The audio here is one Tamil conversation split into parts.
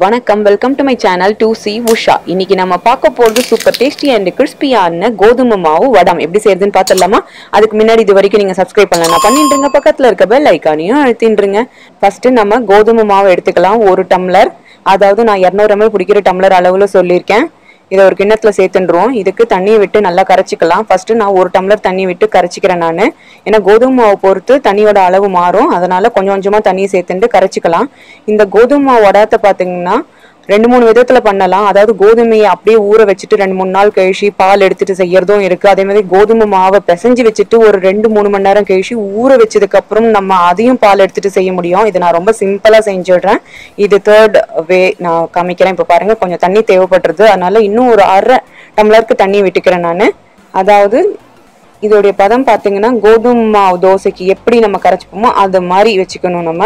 வணக்கம், welcome to my channel 2C Usha. இன்னைக்கு நம்ம பார்க்க போறது சூப்பர் டேஸ்டி அண்ட் கிறிஸ்பியான கோதுமை மாவு வடம் எப்படி செய்யறதுன்னு பார்த்துடலாமா? அதுக்கு முன்னாடி இது வரைக்கும் நீங்க சப்ஸ்கிரைப் பண்ணலாம் பண்ணிட்டுருங்க, பக்கத்துல இருக்க பெல் ஐக்கானையும் அழுத்தின்றுங்க. ஃபர்ஸ்ட் நம்ம கோதுமை மாவு எடுத்துக்கலாம். 1 டம்ளர், அதாவது நான் 200 ml பிடிக்கிற டம்ளர் அளவுல சொல்லியிருக்கேன். இதை ஒரு கிண்ணத்துல சேர்த்துன்றோம். இதுக்கு தண்ணியை விட்டு நல்லா கரைச்சிக்கலாம். ஃபர்ஸ்ட் நான் 1 டம்ளர் தண்ணி விட்டு கரைச்சிக்கிறேன் நான். ஏன்னா கோதுமை மாவு பொறுத்து தண்ணியோட அளவு மாறும், அதனால கொஞ்சம் கொஞ்சமா தண்ணியை சேர்த்துட்டு கரைச்சிக்கலாம். இந்த கோதுமை மாவு வடத்தை பார்த்தீங்கன்னா 2-3 விதத்துல பண்ணலாம். அதாவது கோதுமையை அப்படியே ஊற வச்சுட்டு 2-3 நாள் கழிச்சு பால் எடுத்துட்டு செய்யறதும் இருக்கு. அதே மாதிரி கோதுமை மாவை பிசைஞ்சு வச்சுட்டு ஒரு 2-3 மணி நேரம் கழிச்சு ஊற வச்சதுக்கு அப்புறம் நம்ம அதையும் பால் எடுத்துட்டு செய்ய முடியும். இது நான் ரொம்ப சிம்பிளா செஞ்சிடுறேன். இது 3rd வே நான் காமிக்கிறேன். இப்ப பாருங்க, கொஞ்சம் தண்ணி தேவைப்படுறது, அதனால இன்னும் ஒரு 1/2 டம்ளருக்கு தண்ணி விட்டுக்கிறேன் நான். அதாவது இதோடைய பதம் பார்த்தீங்கன்னா கோதுமை மாவு தோசைக்கு எப்படி நம்ம கரைச்சிப்போமோ அது மாதிரி வச்சுக்கணும் நம்ம.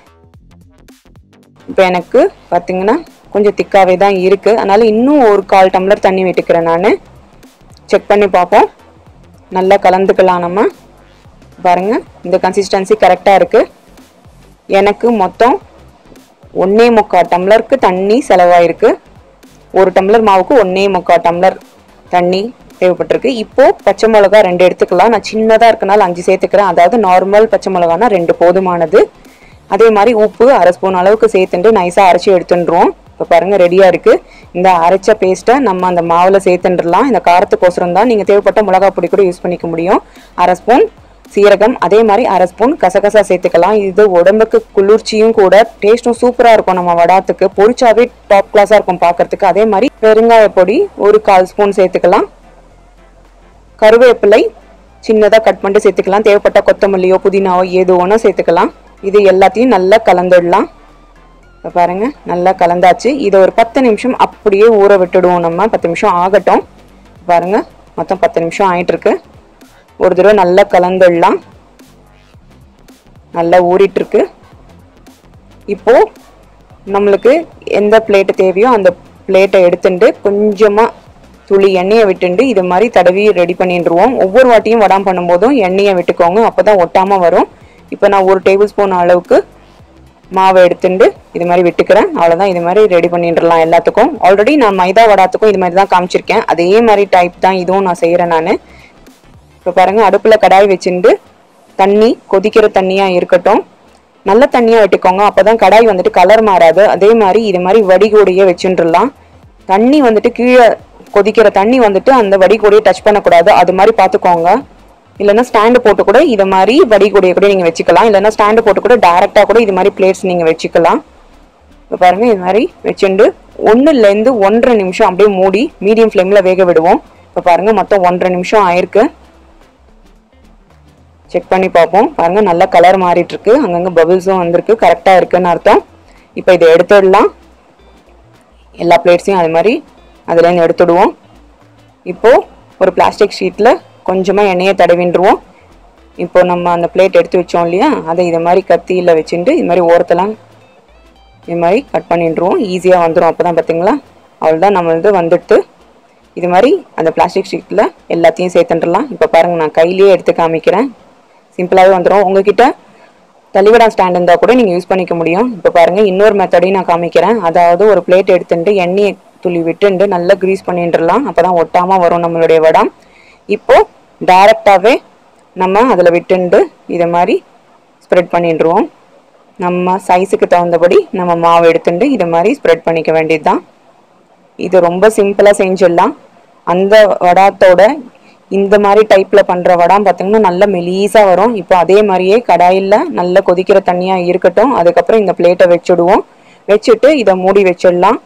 இப்போ எனக்கு பார்த்தீங்கன்னா கொஞ்சம் திக்காவே தான் இருக்கு, அதனால இன்னும் ஒரு 1/4 டம்ளர் தண்ணி விட்டுக்கிறேன் நான். செக் பண்ணி பார்ப்போம். நல்லா கலந்துக்கலாம் நம்ம. பாருங்க, இந்த கன்சிஸ்டன்சி கரெக்டா இருக்கு. எனக்கு மொத்தம் 1.25 டம்ளருக்கு தண்ணி செலவாயிருக்கு. 1 டம்ளர் மாவுக்கு 1.25 டம்ளர் தண்ணி தேவைப்பட்டிருக்கு. இப்போ பச்சை மிளகா 2 எடுத்துக்கலாம். நான் சின்னதா இருக்கனால 5 சேர்த்துக்கிறேன். அதாவது நார்மல் பச்சை மிளகானா 2 போதுமானது. அதே மாதிரி உப்பு 1/2 ஸ்பூன் அளவுக்கு சேர்த்துட்டு நைஸா அரைச்சி எடுத்துடுறோம். இப்போ பாருங்க, ரெடியா இருக்கு. இந்த அரைச்ச பேஸ்ட்டை நம்ம அந்த மாவுல சேர்த்துடலாம். இந்த காரத்துக்கோசரம் தான். நீங்க தேவைப்பட்ட மிளகா பொடி கூட யூஸ் பண்ணிக்க முடியும். 1/2 ஸ்பூன் சீரகம், அதே மாதிரி 1/2 ஸ்பூன் கசகசா சேர்த்துக்கலாம். இது உடம்புக்கு குளிர்ச்சியும் கூட, டேஸ்டும் சூப்பரா இருக்கும். நம்ம வடாத்துக்கு பொரிச்சாவே டாப் கிளாஸா இருக்கும் பார்க்கறதுக்கு. அதே மாதிரி பெருங்காய பொடி ஒரு 1/4 ஸ்பூன் சேர்த்துக்கலாம். கருவேப்பிலை சின்னதா கட் பண்ணிட்டு சேர்த்துக்கலாம். தேவைப்பட்ட கொத்தமல்லியோ புதினாவோ ஏதோ ஒன்று சேர்த்துக்கலாம். இது எல்லாத்தையும் நல்லா கலந்துடலாம். இப்போ பாருங்க, நல்லா கலந்தாச்சு. இதை ஒரு 10 நிமிஷம் அப்படியே ஊற விட்டுடுவோம் நம்ம. 10 நிமிஷம் ஆகட்டும். பாருங்க, மொத்தம் 10 நிமிஷம் ஆயிட்டு இருக்கு. ஒரு தடவை நல்லா கலந்துடலாம். நல்லா ஊறிட்டு இருக்கு. இப்போ நம்மளுக்கு எந்த பிளேட்டு தேவையோ அந்த பிளேட்டை எடுத்துட்டு கொஞ்சமா துளி எண்ணெயை விட்டுண்டு இது மாதிரி தடவி ரெடி பண்ணிடுவோம். ஒவ்வொரு வாட்டியும் வடாம் பண்ணும்போதும் எண்ணெயை விட்டுக்கோங்க, அப்போதான் ஒட்டாம வரும். இப்போ நான் 1 டேபிள் ஸ்பூன் அளவுக்கு மாவை எடுத்துட்டு இது மாதிரி விட்டுக்கிறேன். அவ்வளோதான். இது மாதிரி ரெடி பண்ணிடலாம் எல்லாத்துக்கும். ஆல்ரெடி நான் மைதா வடாத்துக்கும் இது மாதிரி தான் காமிச்சிருக்கேன். அதே மாதிரி டைப் தான் இதுவும் நான் செய்கிறேன் நான். இப்போ பாருங்கள், அடுப்பில் கடாய் வச்சுட்டு தண்ணி கொதிக்கிற தண்ணியாக இருக்கட்டும். நல்ல தண்ணியாக விட்டுக்கோங்க, அப்போ தான் கடாய் வந்துட்டு கலர் மாறாது. அதே மாதிரி இது மாதிரி வடிகோடையே வச்சுட்டுலாம். தண்ணி வந்துட்டு கீழே கொதிக்கிற தண்ணி வந்துட்டு அந்த வடிகோடையை டச் பண்ணக்கூடாது. அது மாதிரி பார்த்துக்கோங்க. இல்லைன்னா ஸ்டாண்டு போட்டு கூட இது மாதிரி வடிகூடிய கூட நீங்கள் வச்சுக்கலாம். இல்லைன்னா ஸ்டாண்டு போட்டு கூட டேரெக்டாக கூட இது மாதிரி பிளேட்ஸ் நீங்கள் வச்சுக்கலாம். இப்போ பாருங்கள், இது மாதிரி வச்சுட்டு 1-லேருந்து 1.5 நிமிஷம் அப்படியே மூடி மீடியம் ஃப்ளேமில் வேக விடுவோம். இப்போ பாருங்கள், மொத்தம் 1.5 நிமிஷம் ஆயிருக்கு. செக் பண்ணி பார்ப்போம். பாருங்கள், நல்லா கலர் மாறிட்டுருக்கு. அங்கங்கே பபிள்ஸும் வந்திருக்கு. கரெக்டாக இருக்குன்னு அர்த்தம். இப்போ இதை எடுத்துடலாம். எல்லா பிளேட்ஸையும் அது மாதிரி அதுலேருந்து எடுத்துடுவோம். இப்போது ஒரு பிளாஸ்டிக் ஷீட்டில் கொஞ்சமாக எண்ணெயை தடவின்றுவோம். இப்போ நம்ம அந்த பிளேட் எடுத்து வச்சோம் இல்லையா, அதை இதை மாதிரி கத்தியில் வச்சுட்டு இது மாதிரி ஓரத்தெல்லாம் இது மாதிரி கட் பண்ணிட்டுருவோம். ஈஸியாக வந்துடும். அப்போ தான் பார்த்தீங்களா, அவ்வளோதான் நம்மளது வந்துட்டு. இது மாதிரி அந்த பிளாஸ்டிக் ஷீட்டில் எல்லாத்தையும் சேர்த்துட்டுலாம். இப்போ பாருங்கள், நான் கையிலேயே எடுத்து காமிக்கிறேன். சிம்பிளாகவே வந்துடும். உங்ககிட்ட தள்ளிவடா ஸ்டாண்ட் இருந்தால் கூட நீங்கள் யூஸ் பண்ணிக்க முடியும். இப்போ பாருங்கள், இன்னொரு மெத்தடையும் நான் காமிக்கிறேன். அதாவது ஒரு பிளேட் எடுத்துட்டு எண்ணெயை துளி விட்டுண்டு நல்லா க்ரீஸ் பண்ணிட்டுலாம். அப்போ தான் ஒட்டாமல் வரும் நம்மளுடைய வடம். இப்போது டைரெக்டாகவே நம்ம அதில் விட்டுண்டு இதை மாதிரி ஸ்ப்ரெட் பண்ணிடுவோம். நம்ம சைஸுக்கு தகுந்தபடி நம்ம மாவு எடுத்துட்டு இதை மாதிரி ஸ்ப்ரெட் பண்ணிக்க வேண்டியது தான். இது ரொம்ப சிம்பிளாக செஞ்சிடலாம். அந்த வடாத்தோட இந்த மாதிரி டைப்பில் பண்ணுற வடாம் பார்த்திங்கன்னா நல்ல மெலீஸாக வரும். இப்போ அதே மாதிரியே கடாயில் நல்ல கொதிக்கிற தண்ணியாக இருக்கட்டும். அதுக்கப்புறம் இந்த பிளேட்டை வச்சுடுவோம். வச்சுட்டு இதை மூடி வச்சிடலாம்.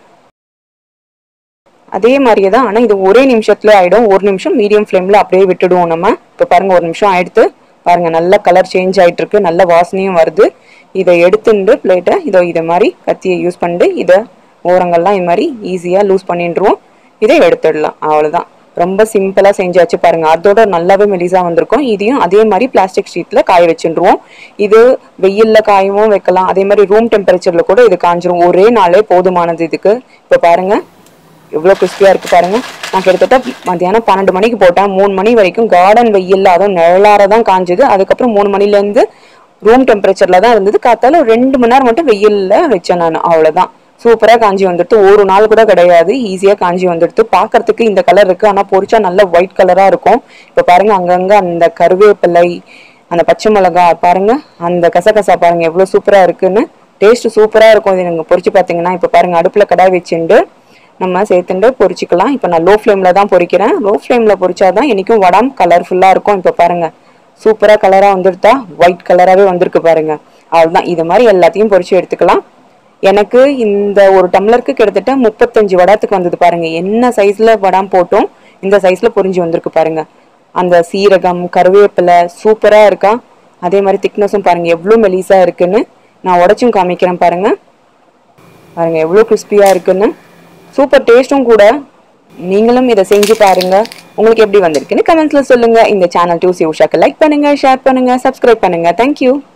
அதே மாதிரியே தான், ஆனால் இது ஒரே நிமிஷத்துல ஆகிடும். 1 நிமிஷம் மீடியம் ஃப்ளேமில் அப்படியே விட்டுடுவோம் நம்ம. இப்போ பாருங்கள், 1 நிமிஷம் ஆகிடுத்து. பாருங்கள், நல்ல கலர் சேஞ்ச் ஆகிட்டு இருக்கு. நல்ல வாசனையும் வருது. இதை எடுத்துட்டு பிளேட்டை இதை மாதிரி கத்தியை யூஸ் பண்ணிட்டு இதை ஓரங்கள்லாம் இது மாதிரி ஈஸியாக லூஸ் பண்ணிட்டுருவோம். இதை எடுத்துடலாம். அவ்வளோதான். ரொம்ப சிம்பிளாக செஞ்சாச்சு. பாருங்கள், அதோட நல்லாவே மெலிசாக வந்திருக்கும். இதையும் அதே மாதிரி பிளாஸ்டிக் ஷீட்டில் காய வச்சுருவோம். இது வெயிலில் காயவும் வைக்கலாம். அதே மாதிரி ரூம் டெம்பரேச்சரில் கூட இது காஞ்சிரும். ஒரே நாளே போதுமானது இதுக்கு. இப்போ பாருங்கள், எவ்வளோ கிறிஸ்பியாக இருக்குது பாருங்கள். நான் கிட்டத்தட்ட மத்தியானம் 12 மணிக்கு போட்டேன். 3 மணி வரைக்கும் கார்டன் வெயிலில், அதுவும் நிழலார தான் காஞ்சுது. அதுக்கப்புறம் 3 மணிலேருந்து ரூம் டெம்பரேச்சரில் தான் இருந்தது. காத்தால 2 மணி நேரம் மட்டும் வெயிலில் வச்சேன் நான். அவ்வளோதான். சூப்பரா காஞ்சி வந்துடுது. ஒரு நாள் கூட கிடையாது, ஈஸியா காஞ்சி வந்துடுது. பார்க்கறதுக்கு இந்த கலர் இருக்கு, ஆனா பொரிச்சா நல்ல ஒயிட் கலரா இருக்கும். இப்போ பாருங்க அங்கங்க அந்த கருவேப்பிலை, அந்த பச்சை மிளகா பாருங்க, அந்த கசகசா பாருங்க எவ்வளவு சூப்பரா இருக்குன்னு. டேஸ்ட் சூப்பரா இருக்கும் இது நீங்க பொரிச்சு பார்த்தீங்கன்னா. இப்போ பாருங்க அடுப்புல கடாய் வச்சுட்டு நம்ம சேர்த்துட்டு பொரிச்சுக்கலாம். இப்போ நான் லோ ஃப்ளேம்ல தான் பொரிக்கிறேன். லோ ஃப்ளேம்ல பொரிச்சாதான் என்னைக்கும் வடம் கலர்ஃபுல்லா இருக்கும். இப்போ பாருங்க சூப்பரா கலரா வந்துருதா, ஒயிட் கலராகவே வந்திருக்கு பாருங்க. அவ்வளோதான், இது மாதிரி எல்லாத்தையும் பொரிச்சு எடுத்துக்கலாம். எனக்கு இந்த ஒரு டம்ளருக்கு கிட்டத்தட்ட 35 வடத்துக்கு வந்தது பாருங்க. என்ன சைஸ்ல வடம் போட்டோம் இந்த சைஸ்ல பொரிஞ்சு வந்திருக்கு பாருங்க. அந்த சீரகம் கருவேப்பிலை சூப்பரா இருக்கா. அதே மாதிரி திக்னஸும் பாருங்க எவ்வளவு மெலிசா இருக்குன்னு. நான் உடைச்சும் காமிக்கிறேன் பாருங்க. பாருங்க எவ்வளவு கிறிஸ்பியா இருக்குன்னு. சூப்பர் டேஸ்டும் கூட. நீங்களும் இதை செஞ்சு பாருங்க. உங்களுக்கு எப்படி வந்திருக்குன்னு கமெண்ட்ஸ்ல சொல்லுங்க. இந்த சேனல் 2C உஷாக்கு லைக் பண்ணுங்க, ஷேர் பண்ணுங்க, சப்ஸ்கிரைப் பண்ணுங்க. தேங்க்யூ.